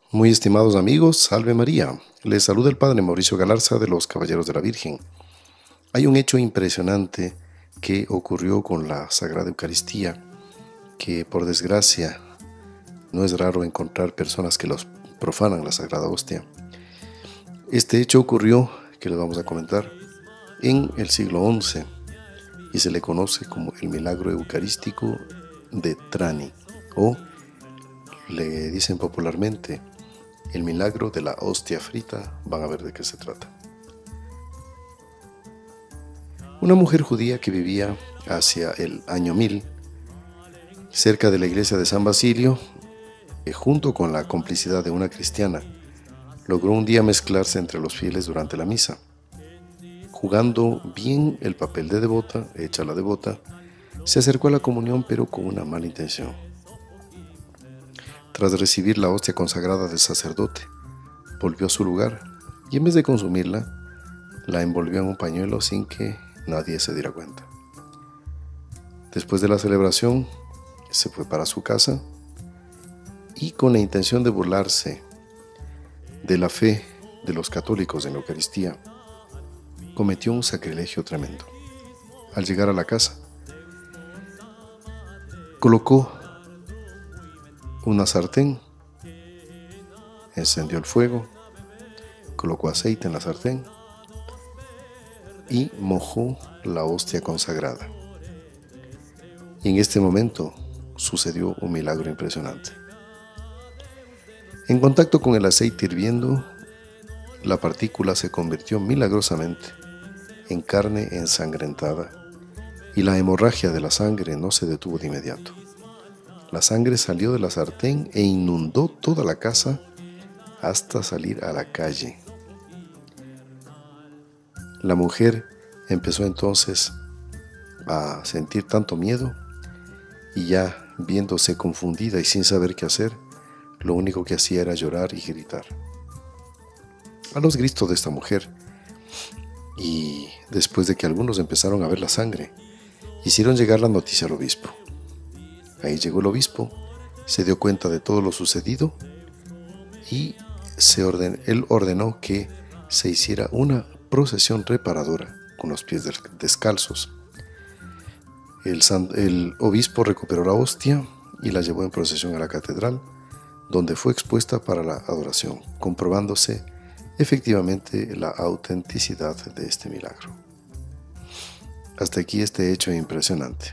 Muy estimados amigos, salve María. Les saluda el Padre Mauricio Galarza de los Caballeros de la Virgen. Hay un hecho impresionante que ocurrió con la Sagrada Eucaristía, que por desgracia no es raro encontrar personas que los profanan la Sagrada Hostia. Este hecho ocurrió, que les vamos a comentar, en el siglo XI y se le conoce como el milagro eucarístico de Trani, o le dicen popularmente el milagro de la hostia frita. Van a ver de qué se trata. Una mujer judía que vivía hacia el año 1000 cerca de la iglesia de San Basilio, junto con la complicidad de una cristiana, logró un día mezclarse entre los fieles durante la misa. Jugando bien el papel de devota, hecha la devota, se acercó a la comunión pero con una mala intención. Tras recibir la hostia consagrada del sacerdote, volvió a su lugar y en vez de consumirla, la envolvió en un pañuelo sin que nadie se diera cuenta. Después de la celebración, se fue para su casa y con la intención de burlarse de la fe de los católicos en la Eucaristía, cometió un sacrilegio tremendo. Al llegar a la casa, colocó una sartén, encendió el fuego, colocó aceite en la sartén y mojó la hostia consagrada. Y en este momento sucedió un milagro impresionante. En contacto con el aceite hirviendo, la partícula se convirtió milagrosamente en carne ensangrentada y la hemorragia de la sangre no se detuvo de inmediato. La sangre salió de la sartén e inundó toda la casa hasta salir a la calle. La mujer empezó entonces a sentir tanto miedo y ya viéndose confundida y sin saber qué hacer, lo único que hacía era llorar y gritar. A los gritos de esta mujer, y después de que algunos empezaron a ver la sangre, hicieron llegar la noticia al obispo. Ahí llegó el obispo, se dio cuenta de todo lo sucedido y él ordenó que se hiciera una procesión reparadora con los pies descalzos. El obispo recuperó la hostia y la llevó en procesión a la catedral, donde fue expuesta para la adoración, comprobándose efectivamente la autenticidad de este milagro. Hasta aquí este hecho impresionante.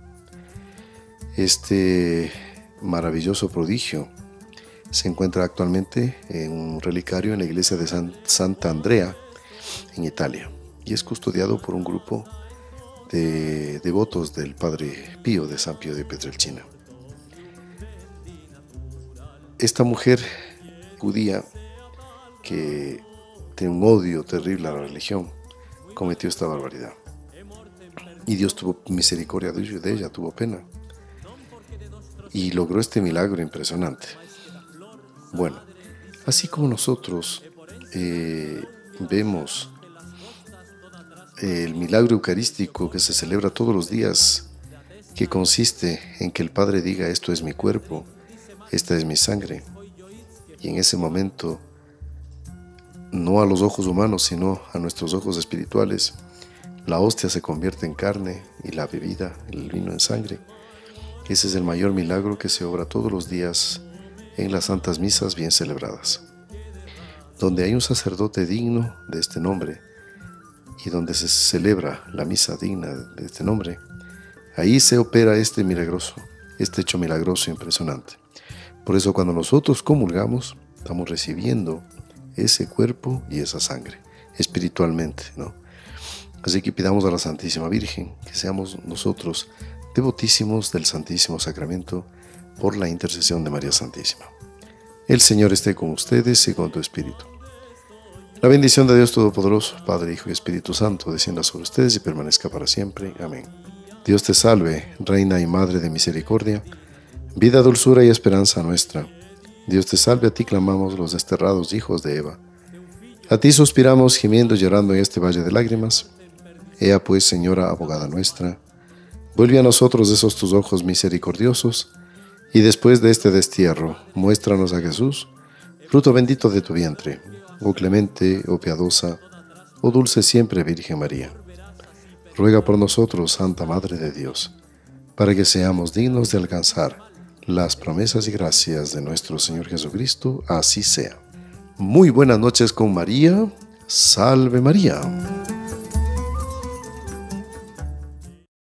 Este maravilloso prodigio se encuentra actualmente en un relicario en la iglesia de Santa Andrea en Italia y es custodiado por un grupo de devotos del Padre Pío de San Pío de Pietrelcina. Esta mujer judía que tiene un odio terrible a la religión cometió esta barbaridad y Dios tuvo misericordia de ella, tuvo pena y logró este milagro impresionante. Bueno, así como nosotros vemos el milagro eucarístico que se celebra todos los días, que consiste en que el Padre diga: esto es mi cuerpo, esta es mi sangre, y en ese momento, no a los ojos humanos, sino a nuestros ojos espirituales, la hostia se convierte en carne y la bebida, el vino, en sangre. Ese es el mayor milagro que se obra todos los días en las santas misas bien celebradas. Donde hay un sacerdote digno de este nombre y donde se celebra la misa digna de este nombre, ahí se opera este hecho milagroso impresionante. Por eso cuando nosotros comulgamos, estamos recibiendo ese cuerpo y esa sangre, espiritualmente, ¿no? Así que pidamos a la Santísima Virgen que seamos nosotros devotísimos del Santísimo Sacramento por la intercesión de María Santísima. El Señor esté con ustedes y con tu espíritu. La bendición de Dios Todopoderoso, Padre, Hijo y Espíritu Santo, descienda sobre ustedes y permanezca para siempre. Amén. Dios te salve, Reina y Madre de misericordia, vida, dulzura y esperanza nuestra. Dios te salve, a ti clamamos los desterrados hijos de Eva. A ti suspiramos, gimiendo y llorando en este valle de lágrimas. Ea pues, Señora, abogada nuestra, vuelve a nosotros esos tus ojos misericordiosos, y después de este destierro, muéstranos a Jesús, fruto bendito de tu vientre, oh clemente, oh piadosa, oh dulce siempre Virgen María. Ruega por nosotros, Santa Madre de Dios, para que seamos dignos de alcanzar las promesas y gracias de nuestro Señor Jesucristo, así sea. Muy buenas noches con María. Salve María.